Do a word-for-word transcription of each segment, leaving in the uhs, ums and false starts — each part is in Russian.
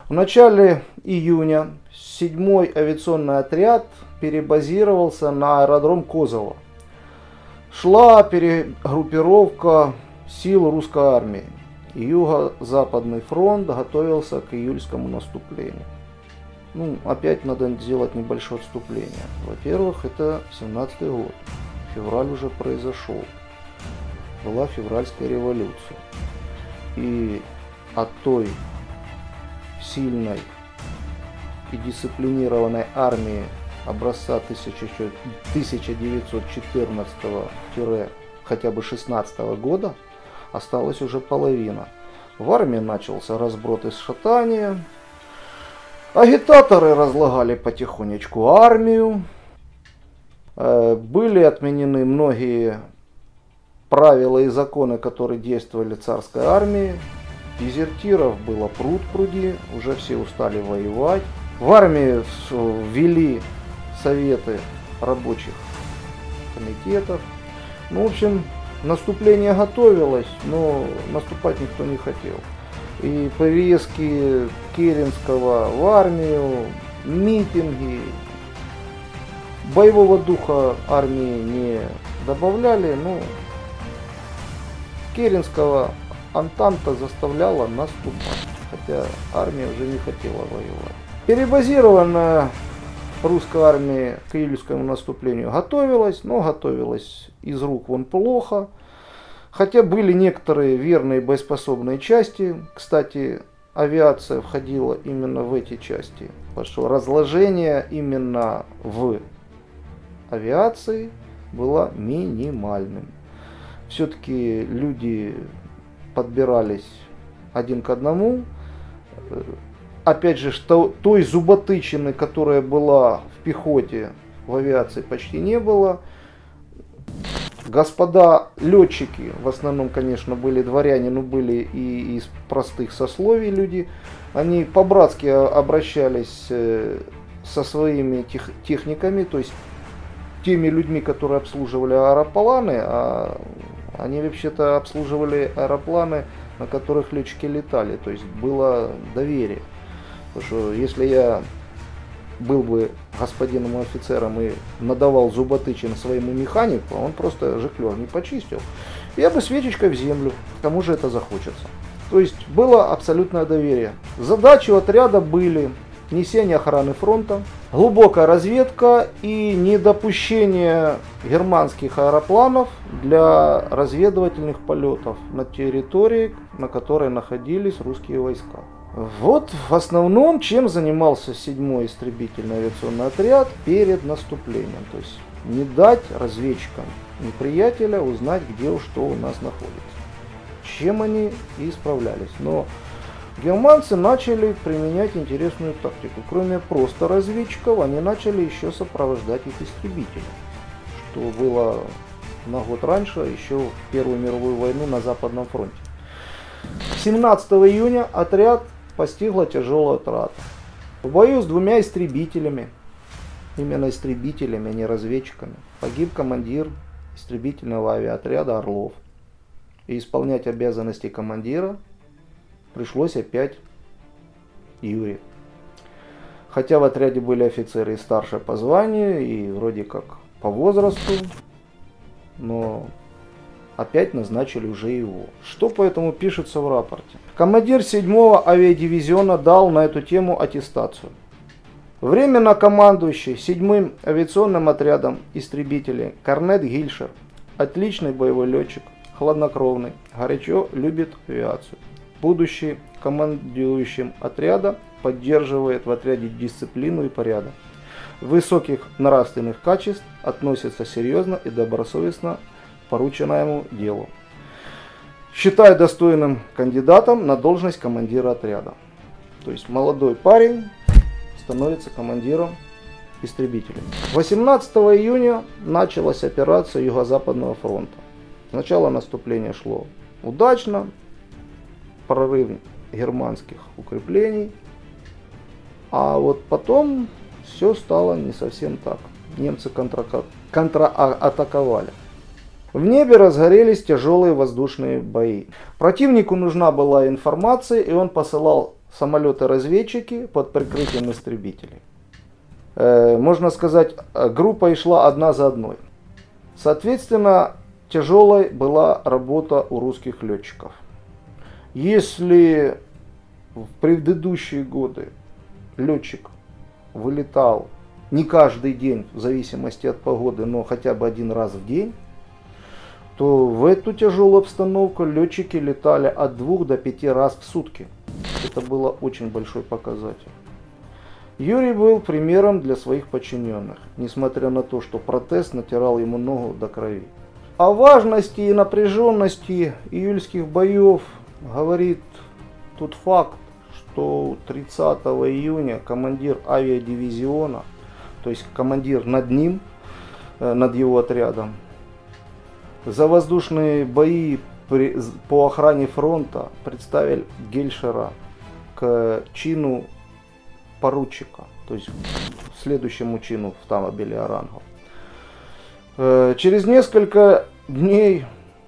В начале июня седьмой авиационный отряд перебазировался на аэродром Козово. Шла перегруппировка сил русской армии. Юго-Западный фронт готовился к июльскому наступлению. Ну, опять надо сделать небольшое отступление. Во-первых, это семнадцатый год. Февраль уже произошел. Была февральская революция. И от той сильной и дисциплинированной армии образца тысяча девятьсот четырнадцатого хотя бы шестнадцатого года осталась уже половина. В армии начался разброд и сшатание. Агитаторы разлагали потихонечку армию. Были отменены многие правила и законы, которые действовали в царской армии. Дезертиров было пруд-пруди, уже все устали воевать. В армии ввели советы рабочих комитетов. Ну, в общем, наступление готовилось, но наступать никто не хотел. И повестки Керенского в армию, митинги, боевого духа армии не добавляли, но Керенского Антанта заставляла наступать, хотя армия уже не хотела воевать. Перебазированная русская армия к июльскому наступлению готовилась, но готовилась из рук вон плохо. Хотя были некоторые верные боеспособные части. Кстати, авиация входила именно в эти части. Потому что разложение именно в авиации было минимальным. Все-таки люди подбирались один к одному. Опять же, что, той зуботычины, которая была в пехоте, в авиации почти не было. Господа летчики, в основном, конечно, были дворяне, но были и из простых сословий люди. Они по-братски обращались со своими тех, техниками, то есть теми людьми, которые обслуживали аэропланы, а они вообще-то обслуживали аэропланы, на которых летчики летали. То есть было доверие. Потому что если я был бы господином офицером и надавал зуботычин своему механику, он просто жиклер не почистил, я бы свечечкой в землю, кому же это захочется. То есть было абсолютное доверие. Задачи у отряда были несение охраны фронта, глубокая разведка и недопущение германских аэропланов для разведывательных полетов на территории, на которой находились русские войска. Вот в основном, чем занимался седьмой истребительный авиационный отряд перед наступлением. То есть не дать разведчикам неприятеля узнать, где что у нас находится. Чем они и справлялись. Но германцы начали применять интересную тактику. Кроме просто разведчиков, они начали еще сопровождать их истребителями. Что было на год раньше, еще в Первую мировую войну на Западном фронте. семнадцатого июня отряд постигла тяжелая трата. В бою с двумя истребителями, именно истребителями, а не разведчиками, погиб командир истребительного авиаотряда «Орлов». И исполнять обязанности командира пришлось опять Юрию. Хотя в отряде были офицеры и старше по званию, и вроде как по возрасту, но опять назначили уже его. Что поэтому пишется в рапорте? Командир седьмого авиадивизиона дал на эту тему аттестацию. Временно командующий седьмым авиационным отрядом истребителей корнет Гильшер, отличный боевой летчик, хладнокровный, горячо любит авиацию. Будущий командующим отряда поддерживает в отряде дисциплину и порядок. Высоких нравственных качеств, относится серьезно и добросовестно к порученному делу. Считаю достойным кандидатом на должность командира отряда. То есть молодой парень становится командиром истребителей. восемнадцатого июня началась операция Юго-Западного фронта. Сначала наступление шло удачно, прорыв германских укреплений, а вот потом все стало не совсем так. Немцы контратаковали. В небе разгорелись тяжелые воздушные бои. Противнику нужна была информация, и он посылал самолеты-разведчики под прикрытием истребителей. Э, можно сказать, группа шла одна за одной. Соответственно, тяжелой была работа у русских летчиков. Если в предыдущие годы летчик вылетал не каждый день, в зависимости от погоды, но хотя бы один раз в день, то в эту тяжелую обстановку летчики летали от двух до пяти раз в сутки. Это было очень большой показатель. Юрий был примером для своих подчиненных, несмотря на то, что протез натирал ему ногу до крови. О важности и напряженности июльских боев говорит тот факт, что тридцатого июня командир авиадивизиона, то есть командир над ним, над его отрядом, за воздушные бои по охране фронта представил Гельшера к чину поручика, то есть следующему чину в табеле рангов. Через несколько дней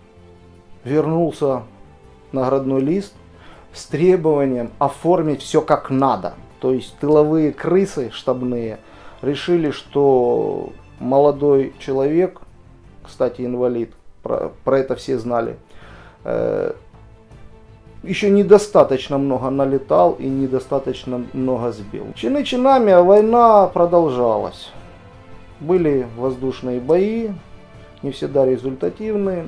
вернулся наградной лист с требованием оформить все как надо. То есть тыловые крысы штабные решили, что молодой человек, кстати инвалид, про, про это все знали, э, еще недостаточно много налетал и недостаточно много сбил. Чины чинами, а война продолжалась. Были воздушные бои, не всегда результативные.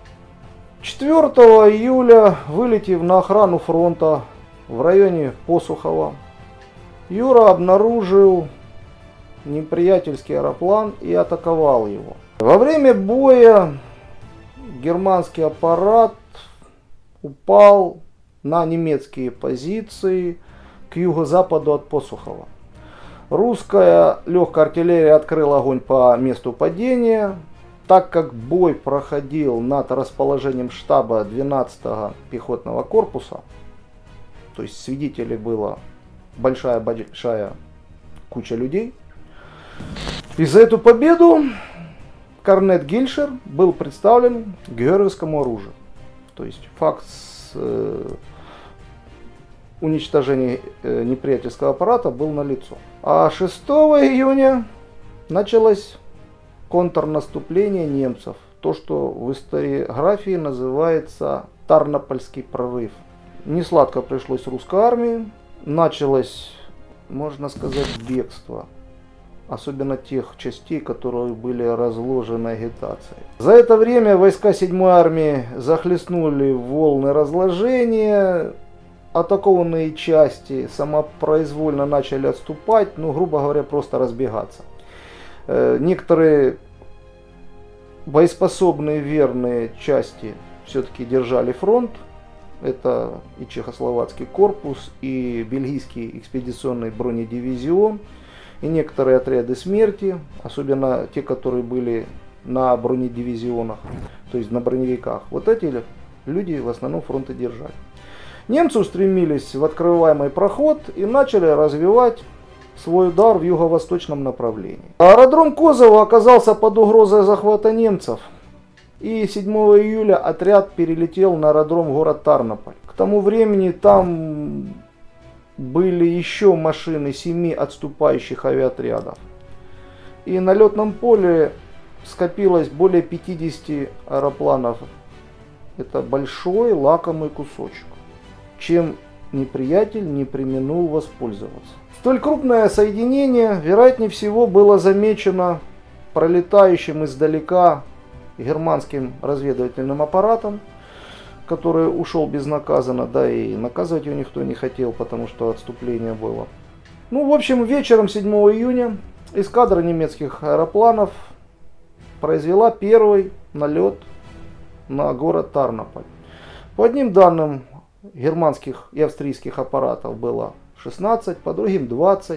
четвёртого июля, вылетев на охрану фронта в районе Посухова, Юра обнаружил неприятельский аэроплан и атаковал его. Во время боя германский аппарат упал на немецкие позиции к юго-западу от Посухова. Русская легкая артиллерия открыла огонь по месту падения. Так как бой проходил над расположением штаба двенадцатого пехотного корпуса, то есть свидетелей было большая-большая куча людей, и за эту победу корнет Гельшер был представлен к георгиевскому оружию. То есть факт э, уничтожения э, неприятельского аппарата был налицо. А шестого июня началось контрнаступление немцев. То, что в историографии называется Тарнопольский прорыв. Несладко пришлось русской армии. Началось, можно сказать, бегство. Особенно тех частей, которые были разложены агитацией. За это время войска седьмой армии захлестнули волны разложения. Атакованные части самопроизвольно начали отступать, ну, грубо говоря, просто разбегаться. Некоторые боеспособные верные части все-таки держали фронт. Это и чехословацкий корпус, и бельгийский экспедиционный бронедивизион, и некоторые отряды смерти, особенно те, которые были на бронедивизионах, то есть на броневиках. Вот эти люди в основном фронты держали. Немцы устремились в открываемый проход и начали развивать свой удар в юго-восточном направлении. Аэродром Козово оказался под угрозой захвата немцев. И седьмого июля отряд перелетел на аэродром город Тарнополь. К тому времени там были еще машины семи отступающих авиаотрядов. И на летном поле скопилось более пятидесяти аэропланов. Это большой лакомый кусочек, чем неприятель не преминул воспользоваться. Столь крупное соединение, вероятнее всего, было замечено пролетающим издалека германским разведывательным аппаратом, который ушел безнаказанно, да и наказывать его никто не хотел, потому что отступление было. Ну, в общем, вечером седьмого июня эскадра немецких аэропланов произвела первый налет на город Тарнополь. По одним данным, германских и австрийских аппаратов было шестнадцать, по другим двадцать.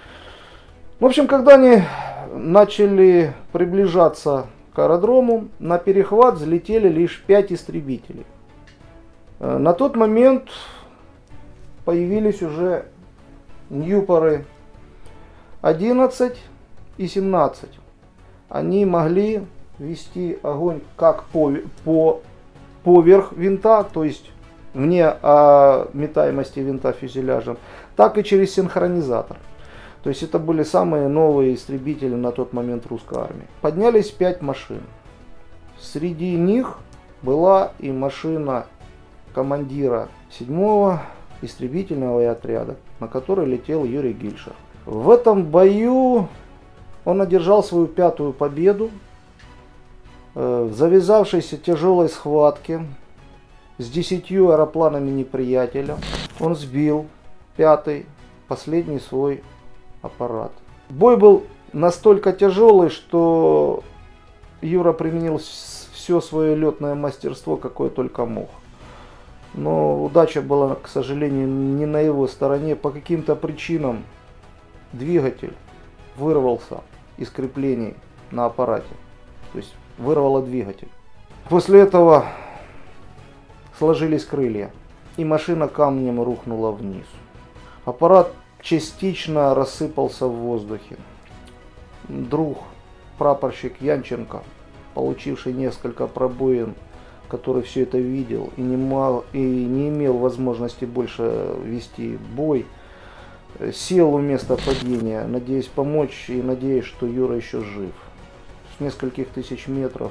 В общем, когда они начали приближаться к аэродрому, на перехват взлетели лишь пять истребителей. На тот момент появились уже Ньюпоры одиннадцать и семнадцать. Они могли вести огонь как по, по, поверх винта, то есть вне о метаемости винта фюзеляжа, так и через синхронизатор. То есть это были самые новые истребители на тот момент русской армии. Поднялись пять машин. Среди них была и машина командира седьмого истребительного отряда, на которой летел Юрий Гильшер. В этом бою он одержал свою пятую победу в завязавшейся тяжелой схватке с десятью аэропланами неприятеля. Он сбил пятый, последний свой аппарат. Бой был настолько тяжелый, что Юра применил все свое летное мастерство, какое только мог. Но удача была, к сожалению, не на его стороне. По каким-то причинам двигатель вырвался из креплений на аппарате. То есть вырвало двигатель. После этого сложились крылья, и машина камнем рухнула вниз. Аппарат частично рассыпался в воздухе. Друг, прапорщик Янченко, получивший несколько пробоин, который все это видел и не, мал, и не имел возможности больше вести бой, сел у места падения, надеясь помочь и надеясь, что Юра еще жив. С нескольких тысяч метров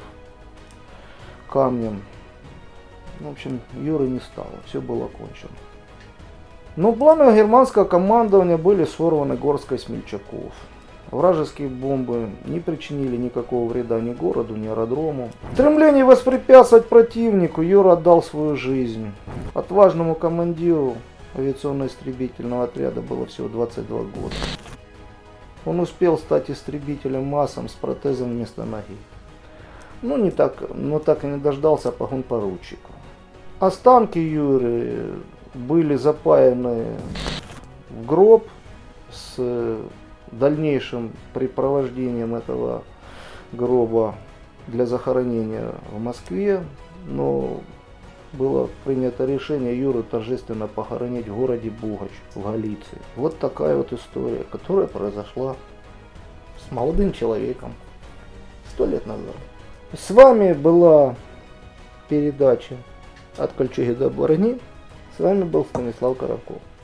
камнем. В общем, Юры не стало, все было кончено. Но планы германского командования были сорваны горсткой смельчаков. Вражеские бомбы не причинили никакого вреда ни городу, ни аэродрому. В стремлении воспрепятствовать противнику Юра отдал свою жизнь. Отважному командиру авиационно-истребительного отряда было всего двадцать два года. Он успел стать истребителем массом с протезом вместо ноги. Ну, не так, но так и не дождался погон поручика. Останки Юры были запаяны в гроб с дальнейшим припровождением этого гроба для захоронения в Москве, но было принято решение Юру торжественно похоронить в городе Бугач в Галиции. Вот такая вот история, которая произошла с молодым человеком сто лет назад. С вами была передача «От кольчуги до брони». С вами был Станислав Коробков.